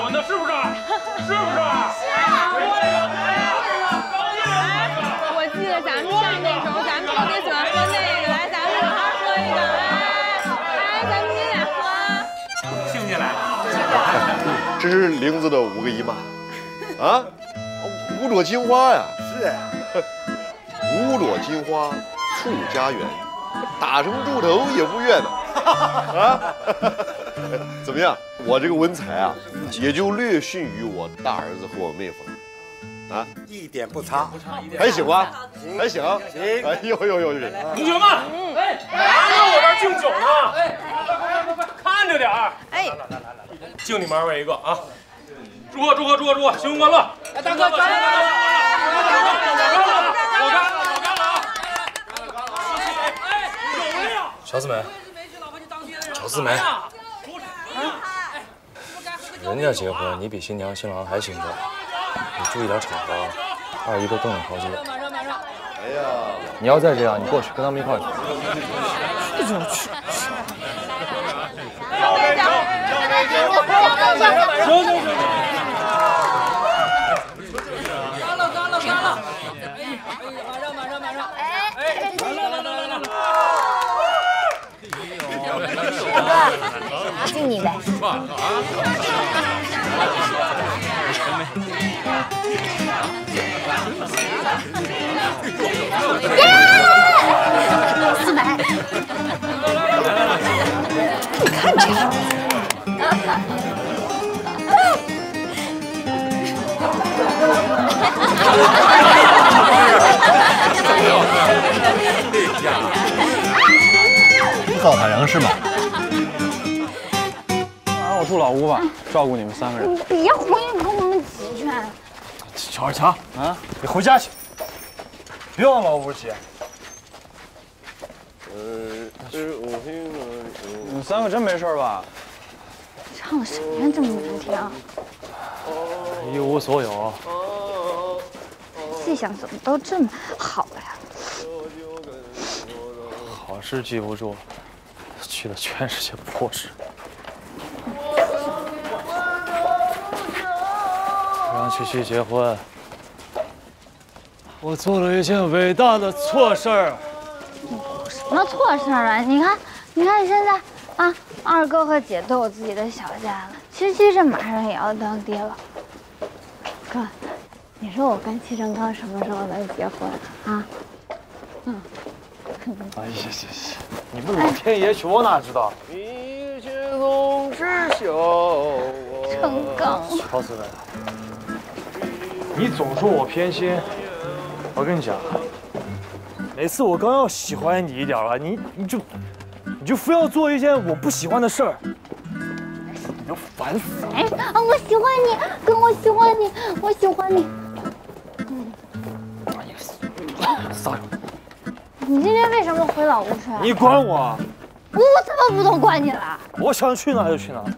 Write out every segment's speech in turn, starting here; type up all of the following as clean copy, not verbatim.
欢的，是不是？是不是？是啊！ 我记得咱们上那时候，咱们特别喜欢喝那个，来，咱们好好喝一个，来，咱们姐俩喝。 兴起来了。 这是玲子的5个姨妈，啊，五朵金花呀。是。五朵金花促家园，打成猪头也不怨呢。啊，怎么样？我这个文采啊，也就略逊于我大儿子和我妹夫了。啊， 一点不差， 还行吧？还行。 行。 哎呦呦呦！ 同学们，哎，哪有我这儿敬酒呢？哎，看着点儿。哎，敬你们2位一个啊！祝贺！新婚快乐！哎，大哥，我干了！小姊妹，人家结婚，你比新娘新郎还兴奋，你注意点场合，二姨都更有条件。哎呀，你要再这样，你过去跟他们一块儿去。行。干了！马上！哎， 敬你呗。400。你看这个。 你搞海洋是吗？让我住老屋吧，照顾你们3个人。 你别回去跟我们挤去。 乔强啊，你回家去，别往老屋挤。你们3个真没事吧？ 唱的什么呀，这么难听？ 一无所有。 细想怎么都这么好呀？ 好事记不住，去的全是些破事。让七七结婚，我做了一件伟大的错事儿。 什么错事儿啊？你看现在啊，二哥和姐都有自己的小家了，七七这马上也要当爹了。哥，你说我跟戚正刚什么时候能结婚啊？ 哎呀，你们老天爷去，我哪知道？ 一切总是笑。 正刚， 乔子文，你总说我偏心，我跟你讲，每次我刚要喜欢你一点了，你就非要做一件我不喜欢的事儿，你就烦死了。 哎啊，我喜欢你，哥，我喜欢你，我喜欢你。 哎呀，撒手！ 你今天为什么回老屋去？ 你管我？ 我怎么不能管你了？ 我想去哪就去哪。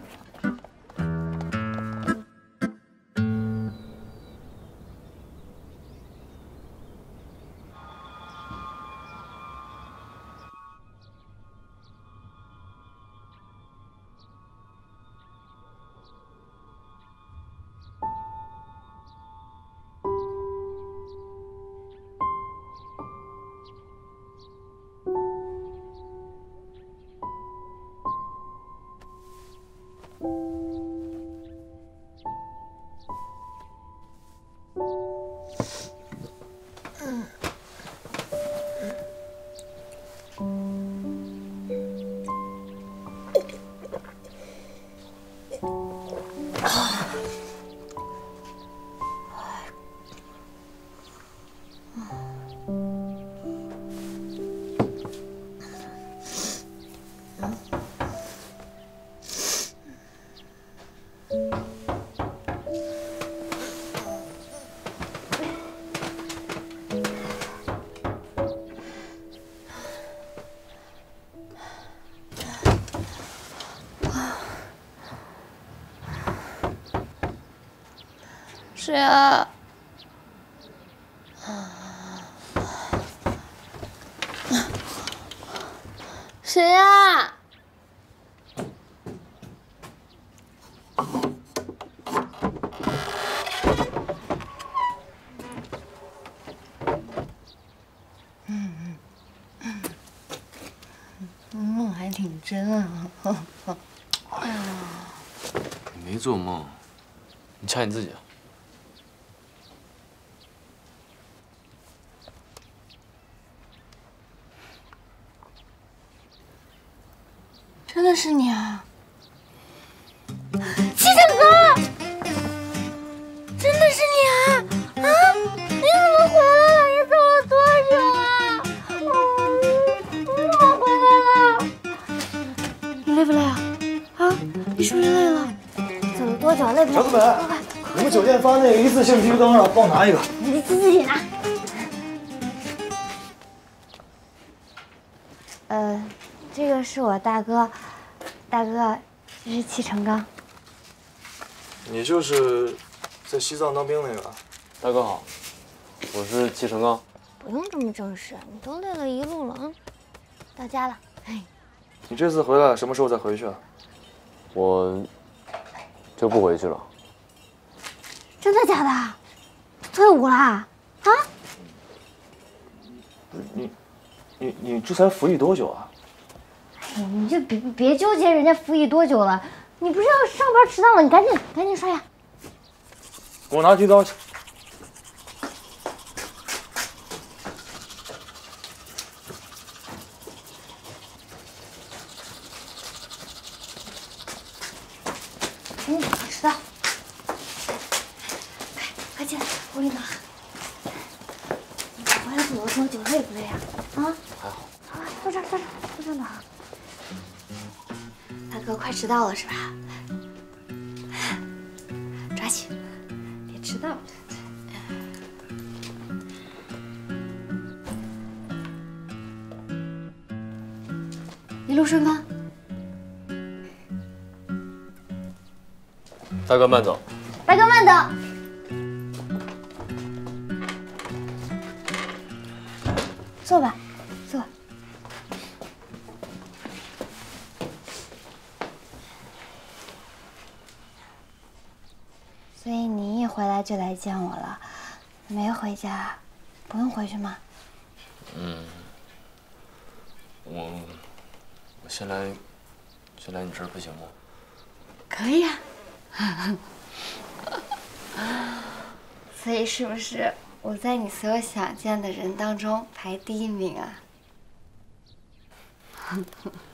谁啊？谁呀？ 真好。 你没做梦，你掐你自己啊。 真的是你啊，七成哥，真的是你啊！啊，你怎么回来了？你走了多久啊？你怎么回来了？你累不累啊？啊，你是不是累了？走了多久？累不累？ 小子们，你们酒店发那个一次性提灯了，帮我拿一个。 你自己拿。这个是我大哥，大哥，这是戚成刚。 你就是在西藏当兵那个？ 大哥好，我是戚成刚。 不用这么正式，你都累了一路了啊，到家了。哎， 你这次回来什么时候再回去啊？ 我就不回去了。 真的假的？退伍啦？啊？ 你这才服役多久啊？ 哎，你就别纠结人家服役多久了，你不是要上班迟到了？你赶紧刷牙。 给我拿剃刀去。 迟到。快进来，屋里暖和。你回来走了多久，累不累啊？啊？ 还好。 好，坐这儿暖和。大哥快迟到了是吧？抓紧，别迟到。一路顺风。 大哥慢走。 大哥慢走。坐吧，坐。所以你一回来就来见我了，没回家，不用回去吗？ 我先来你这儿不行吗？ 可以啊。所以是不是我在你所有想见的人当中排第1名啊？